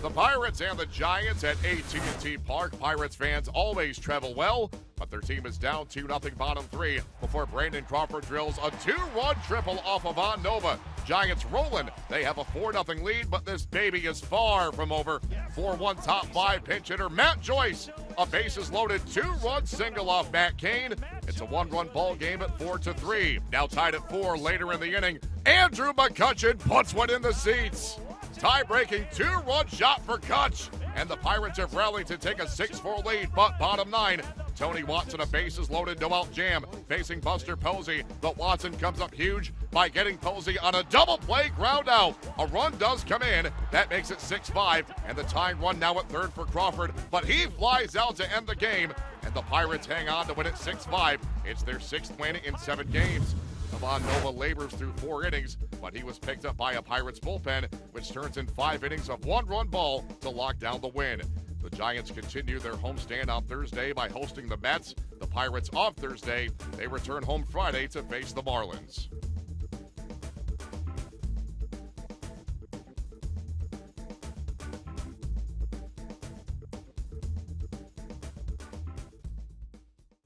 The Pirates and the Giants at AT&T Park. Pirates fans always travel well, but their team is down 2-0 bottom three before Brandon Crawford drills a 2-run triple off of Von Nova. Giants rolling. They have a 4-0 lead, but this baby is far from over. 4-1 top five pinch hitter Matt Joyce. A bases loaded 2-run single off Matt Cain. It's a 1-run ball game at 4-3. Now tied at 4 later in the inning. Andrew McCutchen puts one in the seats. Tie-breaking 2-run shot for Kutch. And the Pirates have rallied to take a 6-4 lead, but bottom 9. Tony Watson, a bases-loaded no-out jam, facing Buster Posey. But Watson comes up huge by getting Posey on a double-play ground out. A run does come in. That makes it 6-5, and the tying run now at third for Crawford. But he flies out to end the game, and the Pirates hang on to win it 6-5. It's their 6th win in 7 games. Von Nova labors through 4 innings, but he was picked up by a Pirates bullpen, which turns in 5 innings of 1-run ball to lock down the win. The Giants continue their homestand on Thursday by hosting the Mets. The Pirates off Thursday. They return home Friday to face the Marlins.